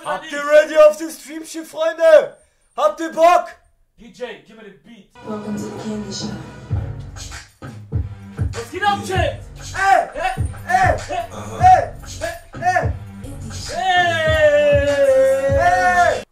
oder Habt nicht? ihr ready auf den Streamchen, Freunde? Habt ihr Bock? DJ, gib mir den Beat. Welcome to the Candy Shop. Was geht ab, Chat? Ey! Ey! Ey! Ey!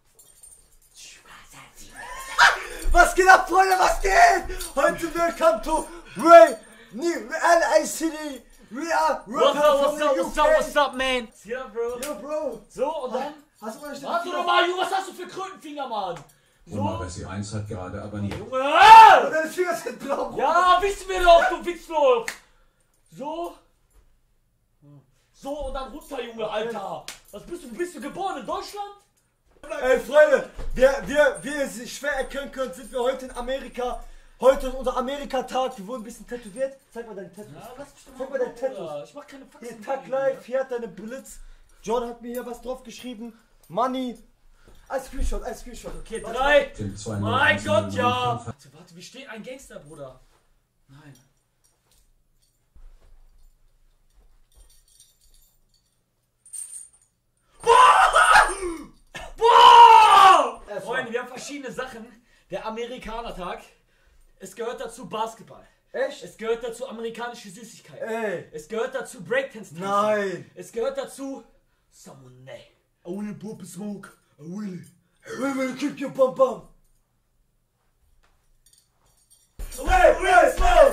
Was geht ab, Freunde? Was geht? Heute willkommen to Ray LA City. We are What's up, man? Ja, Bro. Yo, Bro. So, und dann? Hast du meine Warte doch mal, Junge, was hast du für Krötenfinger, Mann? So. Oma Bessie 1 hat gerade abonniert. Junge! Deine Finger sind blau. Ja, wissen wir doch, du Witzloch! So. So, und dann runter, Junge, Alter. Was bist du? Bist du geboren in Deutschland? Ey, Freunde, wie ihr sich schwer erkennen könnt, sind wir heute in Amerika. Heute ist unser Amerika-Tag. Wir wurden ein bisschen tätowiert. Zeig mal deine Tattoos. Ja, lass mich doch Zeig mal deine Bruder. Tattoos. Ich mach keine Faxen. Hier, Tag live, hier hat deine Blitz. John hat mir hier was drauf geschrieben. Money. Ein Screenshot, ein Screenshot. Okay, 3. Tim 2 Mein Gott, ja. Warte, wie steht ein Gangster, Bruder? Nein. Boah! Freunde, wir haben verschiedene Sachen. Der Amerikaner-Tag. Es gehört dazu Basketball. Echt? Es gehört dazu amerikanische Süßigkeiten. Ey. Es gehört dazu Breakdance. Nein. Es gehört dazu Samone. I will pop smoke. I will. We will keep you bum bum. Hey, hey, smoke.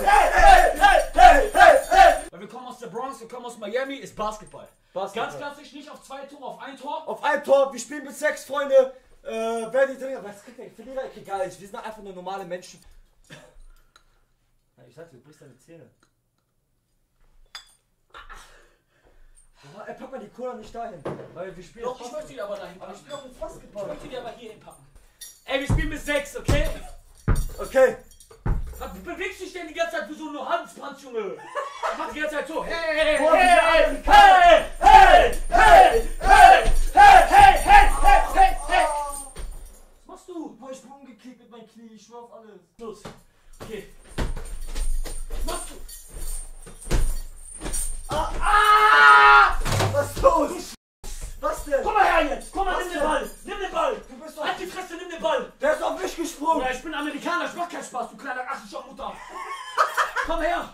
Hey. Weil wir kommen aus der Bronx, wir kommen aus Miami, ist Basketball. Basketball. Ganz klassisch, nicht auf 2 Tore, auf 1 Tor. Auf ein Tor, wir spielen bis 6, Freunde. Wer die Trainer, was kriegt der Verlierer? Egal, wir sind einfach nur normale Menschen. Ich sagte, du brichst deine Zähne. Ey, pack mal die Cola nicht dahin. Weil wir spielen. Doch, ich möchte die aber dahin Aber packen. ich spiele auch mit Ich Basketball. möchte die aber hier hinpacken. Ey, wir spielen bis 6, okay? Okay. Was bewegst du dich denn die ganze Zeit wie so eine Handpanz, Junge? Ich mach die ganze Zeit so. Hey, Boah, hey, wir hey, sind hey, hey, hey, hey, hey, hey, hey, hey. Was machst du? Boah, ich bin umgekickt mit meinem Knie, ich schwör auf alles. Los. Okay. Was machst du? Was los? Was denn? Komm mal her jetzt! Komm mal, Was nimm den denn? Ball! Nimm den Ball! Du bist doch. Halt die Fresse, nimm den Ball! Der ist auf mich gesprungen. Oder ich bin Amerikaner, ich mach keinen Spaß, du kleiner Mutter! Komm her!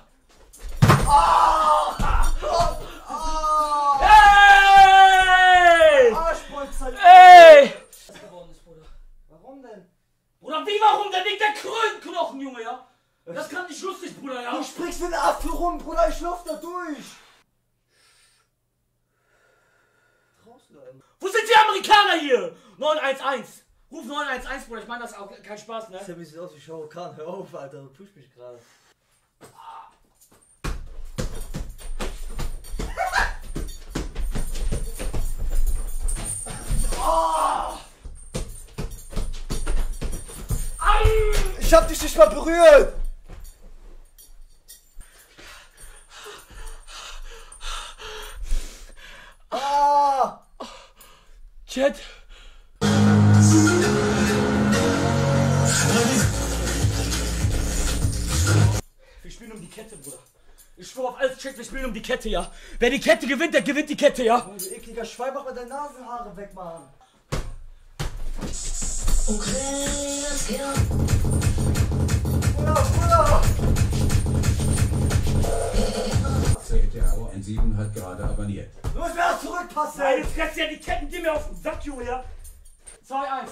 Hey! Arschbolzeit. Ey! Was geworden ist, Bruder? Warum denn? Bruder, wie warum? Da liegt der Krötenknochen, Junge, ja? Das kann nicht lustig, Bruder, ja? Du sprichst wie ein Affe rum, Bruder, ich lauf da durch. Wo sind die Amerikaner hier? 911! Ruf 911, Bruder, ich meine das ist auch kein Spaß, ne? Sammy sieht aus wie Shao Kahn, hör auf, Alter, du pushst mich gerade. Ich hab dich nicht mal berührt! Ah! Chat! Wir spielen um die Kette, Bruder. Ich schwör auf alles, Chat, wir spielen um die Kette, ja? Wer die Kette gewinnt, der gewinnt die Kette, ja? Du ekliger Schwein, mach mal deine Nasenhaare weg, Mann! Bruder! CTR N7 hat gerade abonniert. Du musst mir auch zurückpassen! Nein, jetzt presst ja die Ketten, geh mir auf den Sack, Junge, ja? 2-1.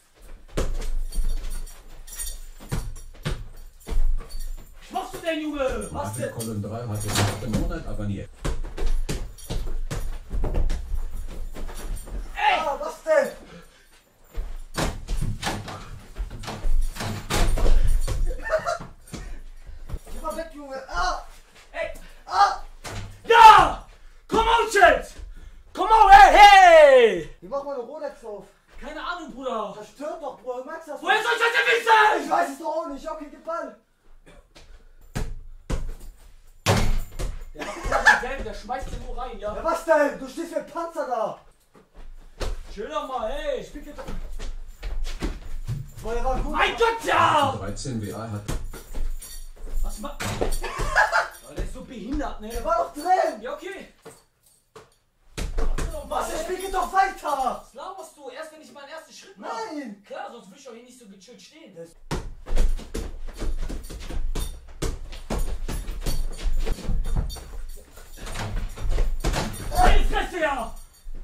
Was machst du denn, Junge? Was denn? Column 3 hat im 8. Monat abonniert. Ah, was denn? Geh mal weg, Junge! Ah! Ey! Ah! Ja! Komm on, Chat! Komm on, hey! Wie macht man eine Rolex auf? Keine Ahnung, Bruder. Das stört doch, Bruder, du merkst das. Woher soll ich das denn Ich wissen? weiß es doch auch nicht, okay, gib Ball! Der macht immer denselben, der schmeißt den nur rein, Ja, ja? was denn? Du stehst wie ein Panzer da! Chill doch mal, hey, spiel jetzt. Boah, der war gut! Mein Gott, ja! 13 WA hat Was macht. Oh, der ist so behindert, ne? Der war doch drin! Ja, okay. Was? Der spielt doch weiter! Was laberst Schritt machen. Nein! Klar, sonst würde ich auch hier nicht so gechillt stehen. Meine Fresse, ja!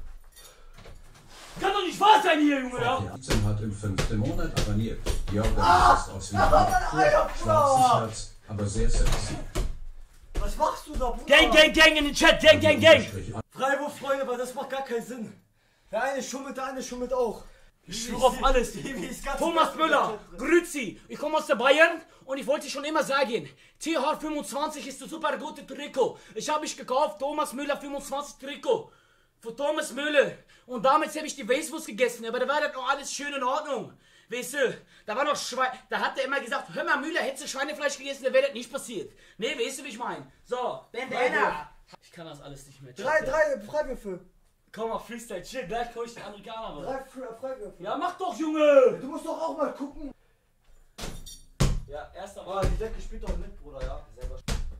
Kann doch nicht wahr sein hier, Junge, ja? 14 hat im 5. Monat abonniert. Jorgen ist aus wie ein schwarzes Herz, aber sehr sexy. Was machst du da, Bruder? Gang, gang, gang in den Chat, gang, gang, gang! Freiwurf, Freunde, aber das macht gar keinen Sinn. Der eine schummelt auch. Ich schwöre auf alles. Thomas Müller, grüezi. Ich komme aus der Bayern und ich wollte schon immer sagen, TH25 ist ein super gutes Trikot. Ich habe mich gekauft, Thomas Müller 25 Trikot. Für Thomas Müller. Und damit habe ich die Weißwurst gegessen, aber da war das noch alles schön in Ordnung. Weißt du, da war noch da hat er immer gesagt, hör mal Müller, hättest du Schweinefleisch gegessen, dann wäre das nicht passiert. Nee, weißt du, wie ich meine? So, Bandana. Ich kann das alles nicht mehr. Drei Freiwürfe. Komm mal, Freestyle, chill, gleich komm ich den Amerikaner. Drei Freiwürfe. Ja, mach doch, Junge! Du musst doch auch mal gucken. Ja, erster Oh, die Decke spielt doch mit, Bruder, ja. Selber.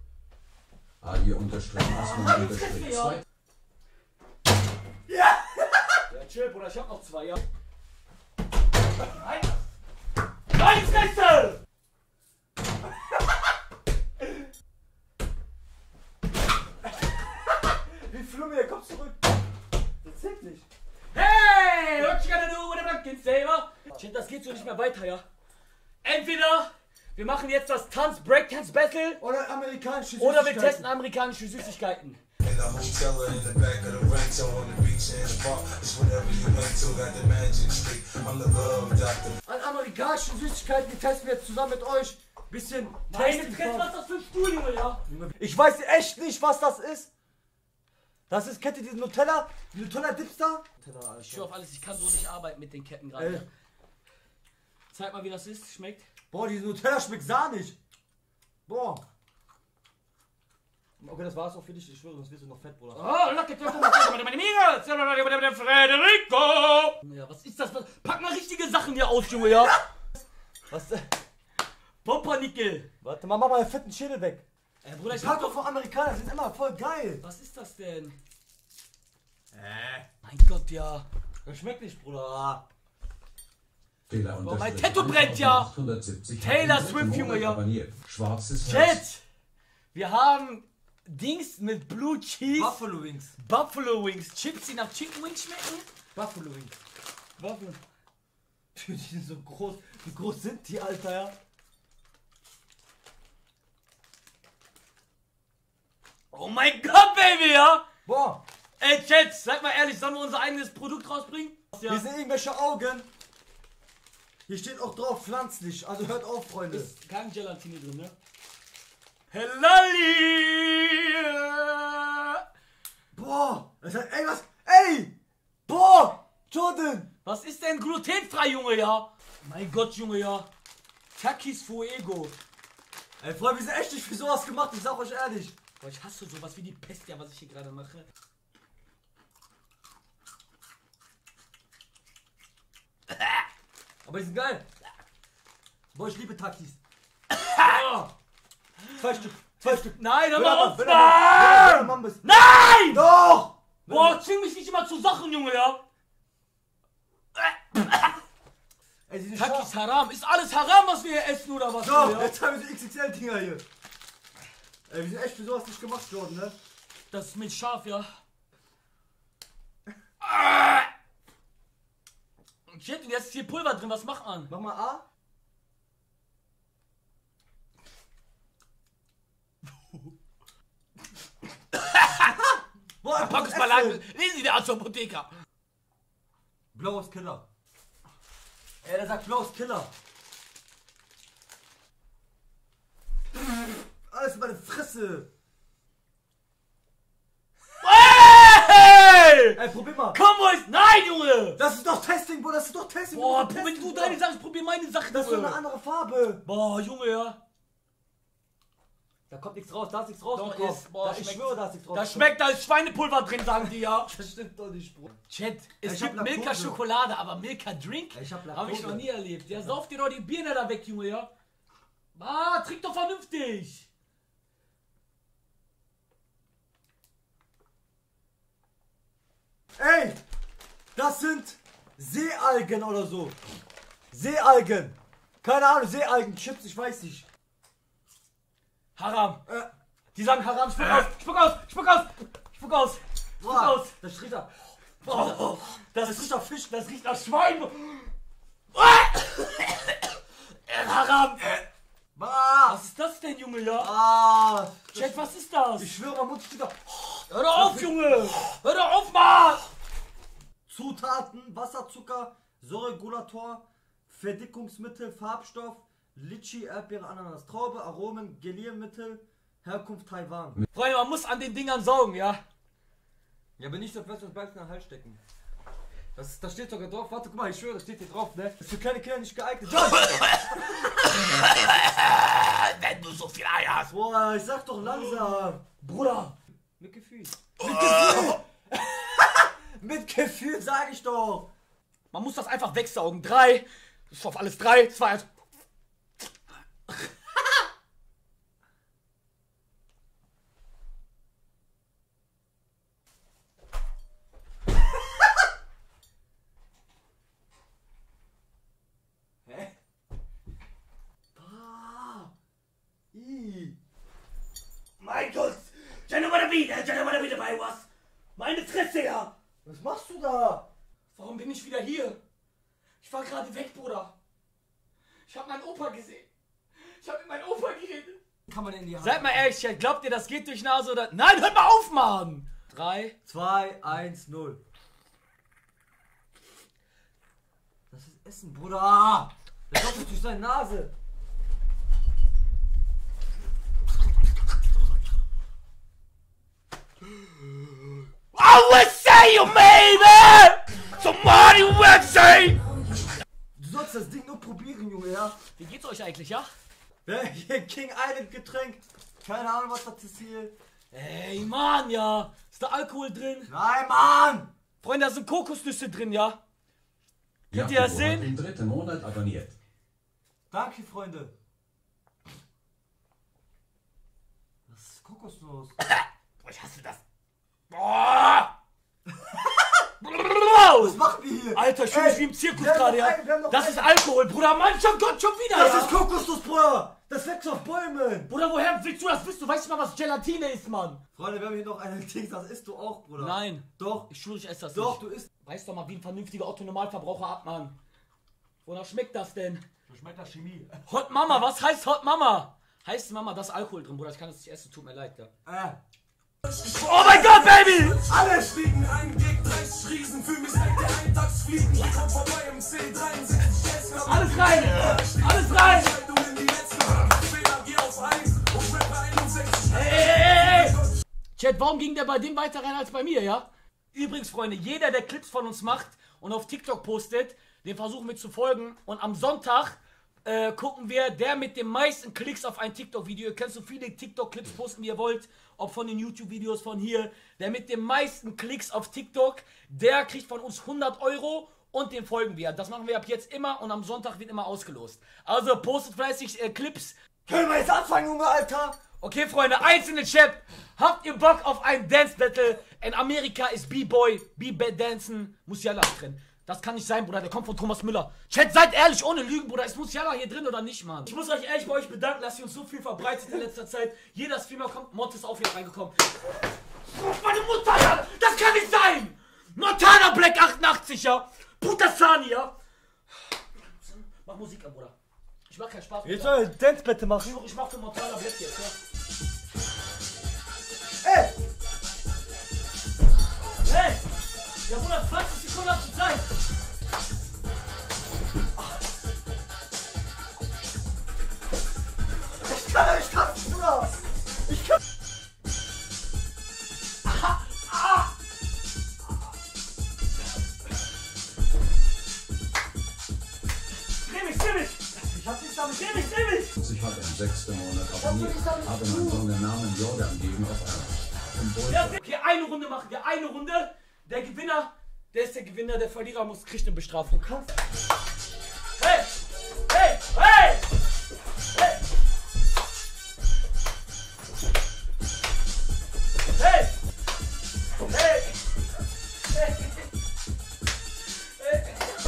Ali_Asmund_2. Ja, chill, Bruder, ich hab noch zwei, ja. Nein! Nein, Fresse! Wie Flummi, er kommt zurück. Das zählt nicht. Hey! What you gonna do with a pumpkin saver? Shit, das geht so nicht mehr weiter, ja. Entweder wir machen jetzt das Breakdance-Battle Oder amerikanische oder wir testen amerikanische Süßigkeiten. In the hotel in the back of the rental on the beach in the park. It's whatever you into, got the magic street. I'm the love doctor. An amerikanischen Süßigkeiten, die testen wir jetzt zusammen mit euch. Bisschen Meine Tasting Fresse, was ist das für ein Stuhl, Junge, ja? Ich weiß echt nicht, was das ist. Das ist, kennt ihr diesen Nutella? Die Nutella-Dips da? Ich schwör auf alles, ich kann so nicht arbeiten mit den Ketten gerade. Zeig mal, wie das ist, schmeckt. Boah, diese Nutella schmeckt sahnig. Boah. Okay, das war's auch für dich. Ich schwöre, sonst wirst du noch fett, Bruder. Oh, look at meine Frederico! Ja, was ist das? Pack mal richtige Sachen hier aus, Junge, ja? Was denn? Pumpernickel. Warte mal, mach mal den fetten Schädel weg. Bruder, ich Pack hab doch von Amerikanern, die sind immer voll geil. Was ist das denn? Mein Gott, ja. Das schmeckt nicht, Bruder. Fehler mein Tattoo brennt ja. 870 Taylor Swift, Junge, ja. abonniert. Schwarzes Herz. Chat! Wir haben Dings mit Blue Cheese. Buffalo Wings. Buffalo Wings. Chips, die nach Chicken Wings schmecken. Buffalo Wings. Buffalo. Die sind so groß. Wie groß sind die, Alter, ja? Oh mein Gott, Baby, ja? Boah. Ey, Chat, sag mal ehrlich, sollen wir unser eigenes Produkt rausbringen? Hier sind irgendwelche Augen. Hier steht auch drauf pflanzlich. Also hört auf, Freunde. Ist kein Gelatine drin, ne? Hellali! Boah. Das hat, ey, was? Ey! Boah! Jordan! Was ist denn glutenfrei, Junge, ja? Mein Gott, Junge, ja. Takis Fuego. Ey, Freunde, wir sind echt nicht für sowas gemacht. Ich sag euch ehrlich. Boah, ich hasse sowas wie die Pest, ja, was ich hier gerade mache. Aber die sind geil. Boah, ich liebe Takis. Zwei Stück. Zwei Stück. Nein, hör mal auf! Wenn Nein! du Mann bist. Nein! Doch! Boah, zwing mich nicht immer zu Sachen, Junge, ja? Ey, die sind Takis scharf. Haram. Ist alles Haram, was wir hier essen, oder was? So, ja? jetzt haben wir so XXL-Dinger hier. Ey, wir sind echt für sowas nicht gemacht, Jordan, ne? Das ist mit scharf, ja. Shit, und jetzt ist hier Pulver drin, was macht man? Mach mal A. Boah, Packungsbeilage. Lesen Sie der Arzt zur Apotheker. Blaues Killer. Ey, der sagt blaues Killer. Alles in meine Fresse. Hey! Ey, probier mal. Komm, Boys! Nein, Junge! Das ist doch Testing, Bro. Das ist doch Testing. Boah, das ist wenn du deine sagst, probier meine Sache. Das ist doch Junge. eine andere Farbe. Boah, Junge, ja. Da kommt nichts raus, da ist nichts raus. Doch, drauf. ist, boah, Da, ich schmeckt- schwöre, da ist nichts raus. Da schmeckt, da ist Schweinepulver drin, sagen die ja. Das stimmt doch nicht, Bro. Chat, es Ich hab gibt Milka Laktose. Schokolade, aber Milka Drink Ich hab habe ich Laktose. noch nie erlebt. Ja, sauf dir doch die Birne da weg, Junge, ja. Ah, trink doch vernünftig. Ey, das sind Seealgen oder so. Seealgen. Keine Ahnung, Seealgen-Chips, ich weiß nicht. Haram. Die sagen Haram, spuck aus, spuck aus, spuck aus, spuck aus, spuck aus. Das riecht nach... Das riecht nach Fisch, das riecht nach Schwein. Haram. Was ist das denn, Junge, ja? Chat, was ist das? Ich schwöre, man muss steht da. Hör doch auf, Junge! Hör doch auf, Mann! Zutaten, Wasserzucker, Säuregulator, Verdickungsmittel, Farbstoff, Litchi, Erdbeere, Ananas, Traube, Aromen, Geliermittel, Herkunft Taiwan. Freunde, man muss an den Dingern saugen, ja? Ja, wenn nicht, dann wirst du das bald in den Hals stecken. Da steht sogar drauf, warte, guck mal, ich schwöre, das steht hier drauf, ne? Das ist für kleine Kinder nicht geeignet. Wenn du so viel Eier hast. Boah, ich sag doch langsam. Bruder. Mit Gefühl. Mit Gefühl. Mit Gefühl, sag ich doch. Man muss das einfach wegsaugen. 3. Das ist auf alles 3, 2, 1. Mein Gott! Schau mal wieder bei was! Meine Fresse, ja! Was machst du da? Warum bin ich wieder hier? Ich war gerade weg, Bruder. Ich habe meinen Opa gesehen. Ich habe mit meinem Opa geredet. Kann man in die Hand. Seid mal ehrlich, glaubt ihr, das geht durch Nase oder... Nein, hört mal auf, Mann! 3, 2, 1, 0. Das ist Essen, Bruder! Das kommt nicht durch seine Nase. I will say you, baby! Somebody will say! Du sollst das Ding nur probieren, Junge, ja? Wie geht's euch eigentlich, ja? Hier King Island Getränk. Keine Ahnung, was das ist hier. Ey, Mann, ja! Ist da Alkohol drin? Nein, Mann! Freunde, da sind Kokosnüsse drin, ja? Könnt ihr Jakobo das sehen? hat den 3. Monat abonniert. Danke, Freunde. Was ist Kokosnuss? Ich hasse das. Boah! Was macht ihr hier? Alter, ich fühle mich wie im Zirkus wir haben gerade, noch ja? einen, wir haben noch Das einen. ist Alkohol, Bruder. Mann, schon Gott, schon wieder, Das ja? ist Kokosnuss, Bruder! Das wächst auf Bäumen! Bruder, woher willst du das wissen? Du weißt nicht mal, was Gelatine ist, Mann. Freunde, wir haben hier noch einen Ding, das isst du auch, Bruder. Nein. Doch. Ich schwöre, ich esse das Doch, nicht. du isst. Weißt doch mal, wie ein vernünftiger Otto-Normalverbraucher ab, Mann. Wonach schmeckt das denn? So schmeckt das Chemie. Hot Mama, was heißt Hot Mama? Heißt Mama, da ist Alkohol drin, Bruder. Ich kann das nicht essen, tut mir leid, ja. Oh mein Gott, Baby! Alles! Fliegen, ein Gig, 30 Riesen, fühl mich seit der Eintagsfliegen. Ich komm vorbei im C63. Alles rein! Alles rein! In die letzten Fehler, geh auf 1 und Rapper 61. Ey! Chat, warum ging der bei dem weiter rein als bei mir, ja? Übrigens, Freunde, jeder, der Clips von uns macht und auf TikTok postet, den versuchen wir zu folgen. Und am Sonntag gucken wir, der mit den meisten Klicks auf ein TikTok-Video. Ihr könnt so viele TikTok-Clips posten, wie ihr wollt. Ob von den YouTube-Videos von hier. Der mit den meisten Klicks auf TikTok, der kriegt von uns 100 € und den folgen wir. Das machen wir ab jetzt immer und am Sonntag wird immer ausgelost. Also postet fleißig Clips. Können wir jetzt anfangen, Junge, Alter? Okay, Freunde, eins in den Chat. Habt ihr Bock auf ein Dance-Battle? In Amerika ist B-Boy, B-Dancen, Musiala drin. Das kann nicht sein, Bruder, der kommt von Thomas Müller. Chat, seid ehrlich, ohne Lügen, Bruder. Ist Musiala hier drin oder nicht, Mann? Ich muss euch ehrlich bei euch bedanken, dass ihr uns so viel verbreitet in letzter Zeit. Jeder Streamer kommt, Mont ist auch wieder reingekommen. Meine Mutter, das kann nicht sein! Montana Black 88, ja? Putasani, ja? Mach Musik an, Bruder. Ich mach keinen Spaß. Jetzt soll ich Dance-Bette machen. Ich mach für Montana Black jetzt, ja? Ey! Hey! Ja, Bruder, 20 Sekunden hast du Zeit! Ich kann nicht, Bruder! Ich kann. Dreh mich! Ich hab nichts damit. Dreh mich! Ich habe im 6. Monat abonniert. Habe meinen Sohn den Namen Jordan gegeben auf Ernst. Ja, okay, eine Runde machen wir, eine Runde. Der Gewinner, der ist der Gewinner, der Verlierer kriegt eine Bestrafung. Hey! Hey! Hey! Hey! Hey! Hey! Hey! Hey!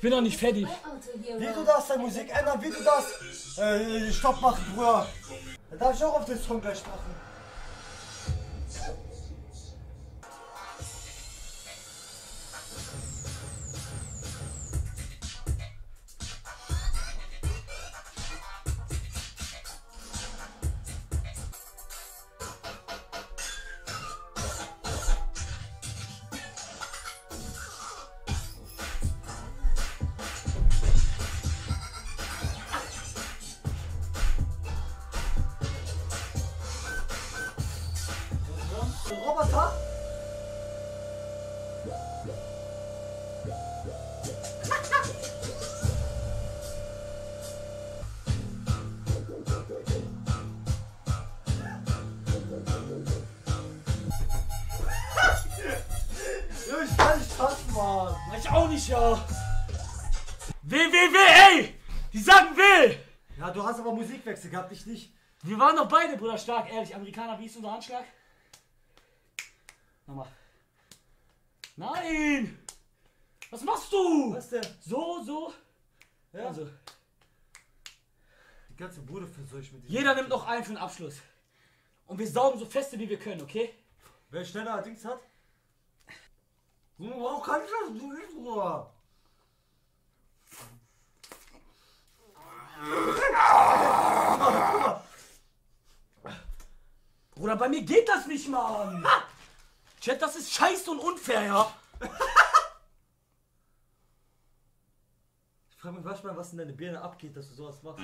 Ich bin noch nicht fertig. Wie du darfst deine Musik ändern, wie du das Stopp machen, Bruder. Dann darf ich auch auf den Song gleich machen. Roboter? Ich kann nicht fassen, Mann. Ich auch nicht, ja. Will, ey! Die sagen will! Ja, du hast aber Musikwechsel gehabt, ich nicht. Wir waren doch beide, Bruder, stark, ehrlich. Amerikaner, wie ist unser Handschlag? Nochmal. Nein! Was machst du? Was denn? So. Ja. Also. Die ganze Bude versuche ich mit dir. Jeder nimmt noch einen für den Abschluss. Und wir saugen so feste wie wir können, okay? Wer schneller allerdings hat? Warum kann ich das nicht, Bruder? Bruder, bei mir geht das nicht, Mann! Chat, das ist scheiße und unfair, ja? Ich frage mich manchmal, was in deine Birne abgeht, dass du sowas machst.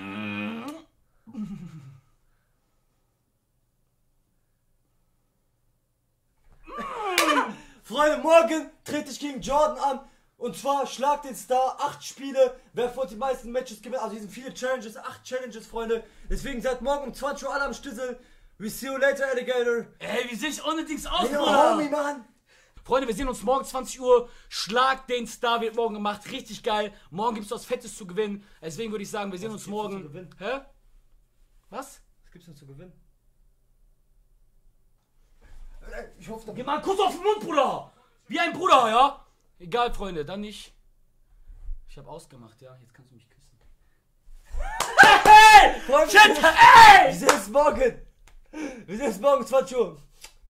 Freunde, morgen trete ich gegen Jordan an. Und zwar Schlag den Star, 8 Spiele. Wer vor die meisten Matches gewinnt. Also hier sind viele Challenges, 8 Challenges, Freunde. Deswegen seid morgen um 20 Uhr alle am Stissel. We see you later, Alligator. Ey, wie sehe ich ohne Dings aus, Hey, Bruder? Homie, Mann. Freunde, wir sehen uns morgen 20 Uhr. Schlag den Star wird morgen gemacht. Richtig geil. Morgen gibt es was Fettes zu gewinnen. Deswegen würde ich sagen, wir sehen uns morgen. Hä? Was? Was gibt's denn zu gewinnen? Ich hoffe, Geh mal einen Kuss auf den Mund, Bruder. Wie ein Bruder, ja? Egal, Freunde, dann nicht. Ich habe ausgemacht, ja. Jetzt kannst du mich küssen. Hey! Freunde, Chat, ey! wir sehen uns morgen. Wir sehen uns morgen 20 Uhr.